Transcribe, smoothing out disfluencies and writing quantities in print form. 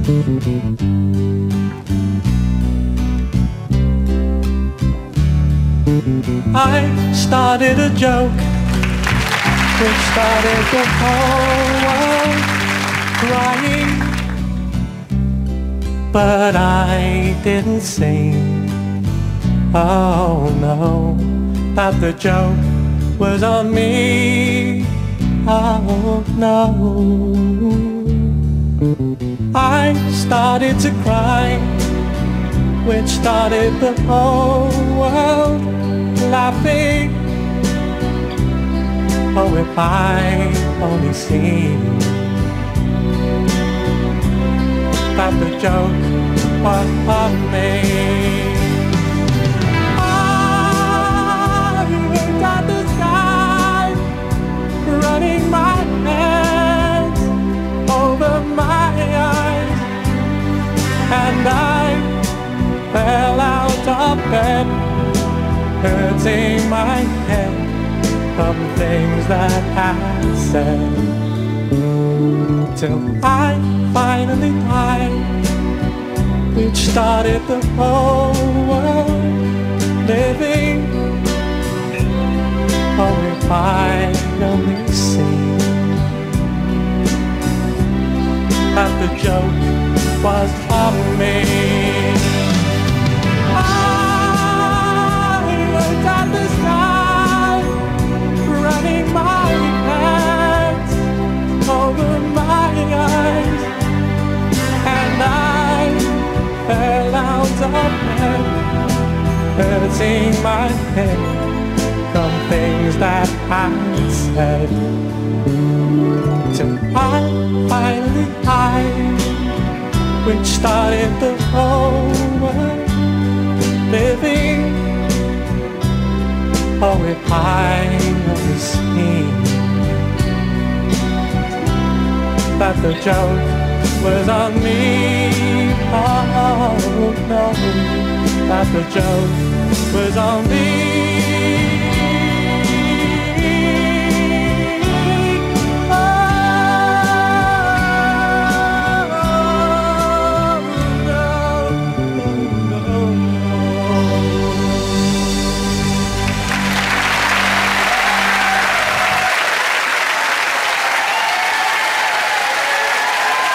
I started a joke which started the whole world crying, but I didn't sing. Oh no, that the joke was on me. Oh no. I started to cry, which started the whole world laughing. Oh, if I only seen that the joke was on me. I looked at the sky, running my hands over my eyes, and I fell out of bed, hurting my head from things that I said, till I finally died, which started the whole world living. Oh, if I only see that the joke was on me. I looked at the sky, running my hands over my eyes, and I fell out of bed, hurting my head from things that I said, till I finally died, which started the whole world living. Oh, if I only seen that the joke was on me. Oh no, that the joke was on me.